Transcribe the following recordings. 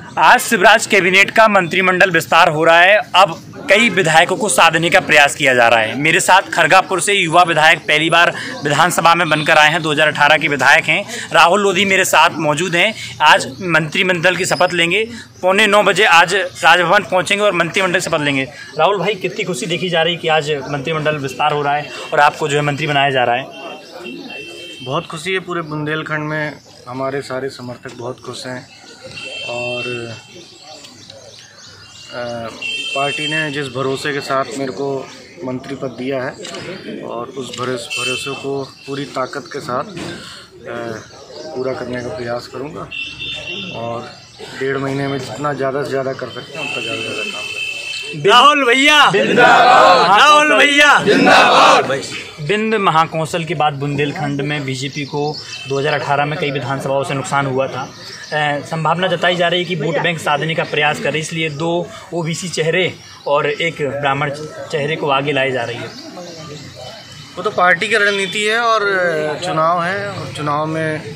आज शिवराज कैबिनेट का मंत्रिमंडल विस्तार हो रहा है। अब कई विधायकों को साधने का प्रयास किया जा रहा है। मेरे साथ खरगापुर से युवा विधायक पहली बार विधानसभा में बनकर आए हैं, 2018 के विधायक हैं। राहुल लोधी मेरे साथ मौजूद हैं। आज मंत्रिमंडल की शपथ लेंगे। 8:45 बजे आज राजभवन पहुंचेंगे और मंत्रिमंडल की शपथ लेंगे। राहुल भाई, कितनी खुशी देखी जा रही है कि आज मंत्रिमंडल विस्तार हो रहा है और आपको जो है मंत्री बनाया जा रहा है? बहुत खुशी है। पूरे बुंदेलखंड में हमारे सारे समर्थक बहुत खुश हैं और पार्टी ने जिस भरोसे के साथ मेरे को मंत्री पद दिया है और उस भरोसे को पूरी ताकत के साथ पूरा करने का प्रयास करूंगा और 1.5 महीने में जितना ज़्यादा से ज़्यादा कर सकते हैं उतना ज़्यादा काम करेंगे। राहुल भैया जिंदाबाद, राहुल भैया जिंदाबाद। बिंद महाकौशल के बाद बुंदेलखंड में बीजेपी को 2018 में कई विधानसभाओं से नुकसान हुआ था। संभावना जताई जा रही है कि वोट बैंक साधने का प्रयास करे, इसलिए 2 ओबीसी चेहरे और एक ब्राह्मण चेहरे को आगे लाई जा रही है। वो तो पार्टी की रणनीति है और चुनाव है और चुनाव में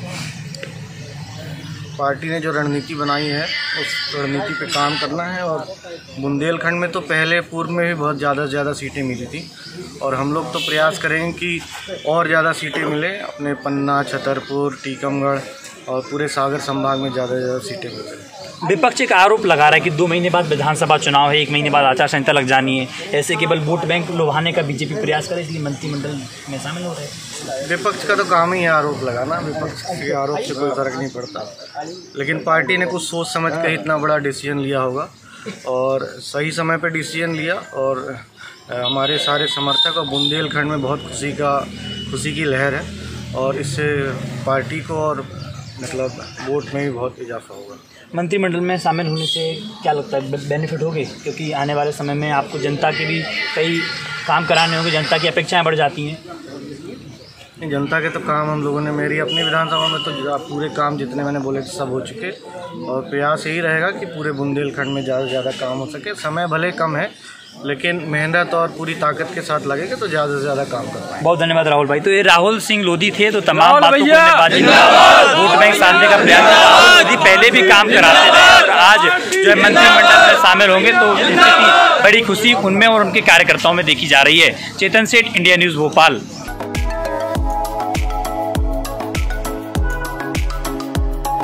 पार्टी ने जो रणनीति बनाई है उस रणनीति पे काम करना है। और बुंदेलखंड में तो पहले पूर्व में भी बहुत ज़्यादा से ज़्यादा सीटें मिली थी और हम लोग तो प्रयास करेंगे कि और ज़्यादा सीटें मिले। अपने पन्ना, छतरपुर, टीकमगढ़ और पूरे सागर संभाग में ज़्यादा से ज़्यादा सीटें मिलें। विपक्ष एक आरोप लगा रहा है कि 2 महीने बाद विधानसभा चुनाव है, 1 महीने बाद आचार संहिता लग जानी है, ऐसे केवल वोट बैंक लुभाने का बीजेपी प्रयास करे, इसलिए मंत्रिमंडल में शामिल हो रहे हैं। विपक्ष का तो काम ही है आरोप लगाना। विपक्ष के आरोप से कोई फर्क नहीं पड़ता, लेकिन पार्टी ने कुछ सोच समझ कर इतना बड़ा डिसीजन लिया होगा और सही समय पर डिसीजन लिया और हमारे सारे समर्थक और बुंदेलखंड में बहुत खुशी की लहर है और इससे पार्टी को और मतलब वोट में भी बहुत इजाफा होगा। मंत्रिमंडल में शामिल होने से क्या लगता है, बेनिफिट होंगे? क्योंकि आने वाले समय में आपको जनता के भी कई काम कराने होंगे, जनता की अपेक्षाएं बढ़ जाती हैं। जनता के तो काम हम लोगों ने मेरी अपनी विधानसभा में तो पूरे काम जितने मैंने बोले थे सब हो चुके और प्रयास यही रहेगा कि पूरे बुंदेलखंड में ज़्यादा से ज़्यादा काम हो सके। समय भले कम है लेकिन मेहनत और पूरी ताकत के साथ लगेगा तो ज़्यादा से ज़्यादा काम कर पाएंगे। बहुत धन्यवाद राहुल भाई। तो ये राहुल सिंह लोधी थे। तो तमाम बातों को वोट बैंक साधने का प्रयास राहुल लोधी पहले भी काम कराते रहे और आज जो है मंत्रिमंडल में शामिल होंगे तो बड़ी खुशी उनमें और उनके कार्यकर्ताओं में देखी जा रही है। चेतन सेठ, इंडिया न्यूज़ भोपाल।